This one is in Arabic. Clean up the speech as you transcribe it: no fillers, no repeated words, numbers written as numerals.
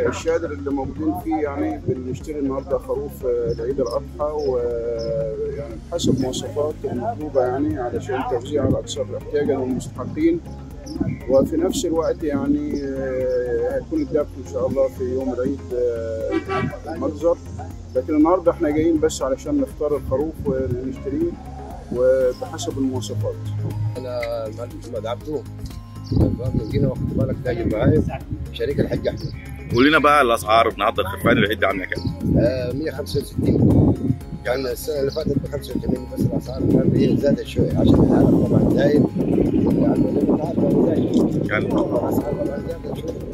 الشادر اللي موجودين فيه يعني بنشتري النهارده خروف لعيد الاضحى، ويعني بحسب مواصفات المطلوبه يعني علشان توزيع على الاكثر احتياجا والمستحقين. وفي نفس الوقت يعني هيكون الذبح ان شاء الله في يوم العيد المجزر. لكن النهارده احنا جايين بس علشان نختار الخروف ونشتريه وبحسب المواصفات. انا المهندس محمد عبده من جينا، واخد بالك تاجر معايا شريك الحاج احمد. قول لنا بقى الاسعار النهارده الخرفان العيد عامله كام؟ 165 كان السنه اللي فاتت ب 85، بس الاسعار النهارده زادت شويه عشان العالم طبعا زايد، يعني انت عارف زايد، يعني الاسعار طبعا زادت شويه.